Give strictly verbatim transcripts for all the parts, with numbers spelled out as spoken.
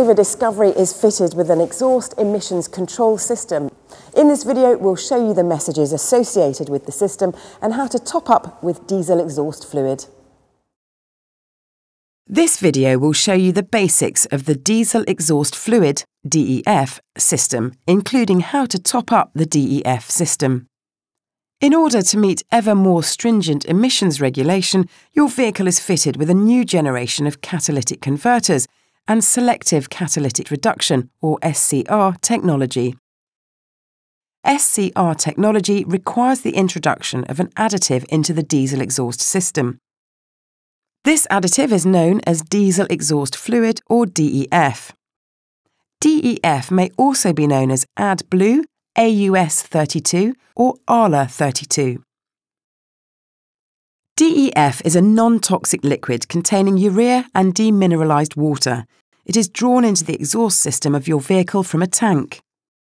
Rover Discovery is fitted with an exhaust emissions control system. In this video, we'll show you the messages associated with the system and how to top up with diesel exhaust fluid. This video will show you the basics of the diesel exhaust fluid D E F system, including how to top up the D E F system. In order to meet ever more stringent emissions regulation, your vehicle is fitted with a new generation of catalytic converters and selective catalytic reduction, or S C R, technology. S C R technology requires the introduction of an additive into the diesel exhaust system. This additive is known as diesel exhaust fluid, or D E F. D E F may also be known as AdBlue, A U S thirty-two, or A L A thirty-two. D E F is a non-toxic liquid containing urea and demineralized water. It is drawn into the exhaust system of your vehicle from a tank.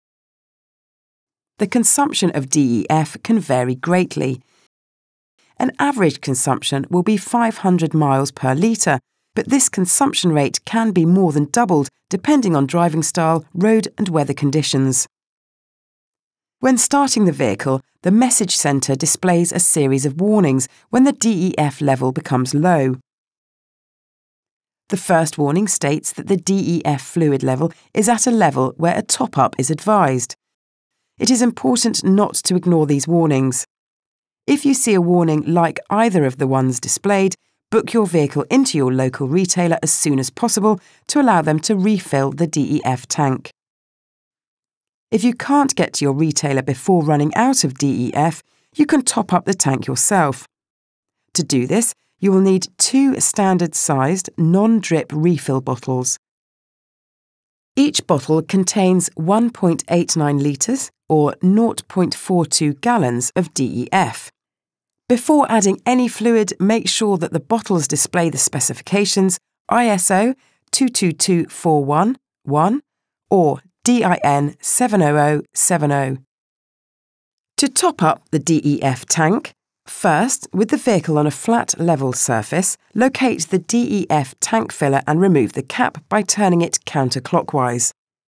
The consumption of D E F can vary greatly. An average consumption will be five hundred miles per litre, but this consumption rate can be more than doubled depending on driving style, road and weather conditions. When starting the vehicle, the message centre displays a series of warnings when the D E F level becomes low. The first warning states that the D E F fluid level is at a level where a top-up is advised. It is important not to ignore these warnings. If you see a warning like either of the ones displayed, book your vehicle into your local retailer as soon as possible to allow them to refill the D E F tank. If you can't get to your retailer before running out of D E F, you can top up the tank yourself. To do this, you will need two standard-sized, non-drip refill bottles. Each bottle contains one point eight nine litres or zero point four two gallons of D E F. Before adding any fluid, make sure that the bottles display the specifications I S O two two two four one one or D I N seven zero zero seven zero. To top up the D E F tank, first, with the vehicle on a flat level surface, locate the D E F tank filler and remove the cap by turning it counterclockwise.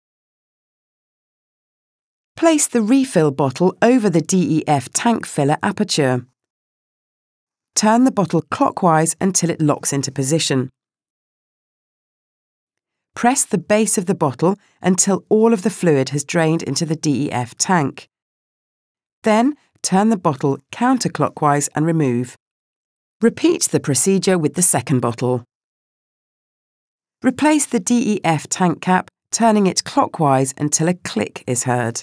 Place the refill bottle over the D E F tank filler aperture. Turn the bottle clockwise until it locks into position. Press the base of the bottle until all of the fluid has drained into the D E F tank. Then, turn the bottle counterclockwise and remove. Repeat the procedure with the second bottle. Replace the D E F tank cap, turning it clockwise until a click is heard.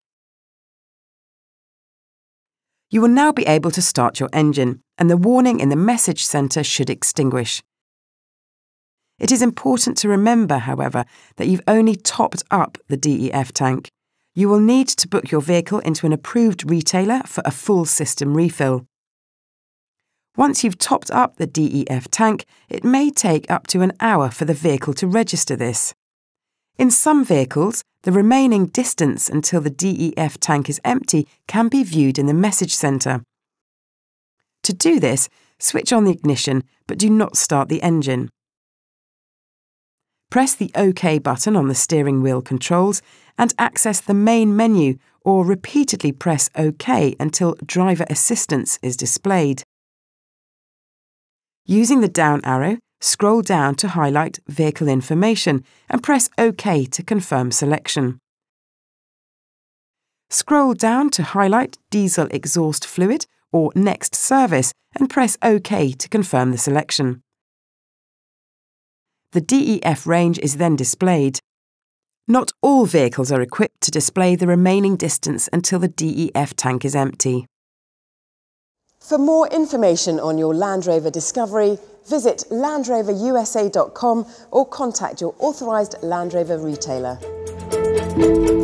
You will now be able to start your engine, and the warning in the message centre should extinguish. It is important to remember, however, that you've only topped up the D E F tank. You will need to book your vehicle into an approved retailer for a full system refill. Once you've topped up the D E F tank, it may take up to an hour for the vehicle to register this. In some vehicles, the remaining distance until the D E F tank is empty can be viewed in the message centre. To do this, switch on the ignition, but do not start the engine. Press the OK button on the steering wheel controls and access the main menu, or repeatedly press OK until driver assistance is displayed. Using the down arrow, scroll down to highlight Vehicle Information and press OK to confirm selection. Scroll down to highlight Diesel Exhaust Fluid or Next Service and press OK to confirm the selection. The D E F range is then displayed. Not all vehicles are equipped to display the remaining distance until the D E F tank is empty. For more information on your Land Rover Discovery, visit land rover U S A dot com or contact your authorised Land Rover retailer.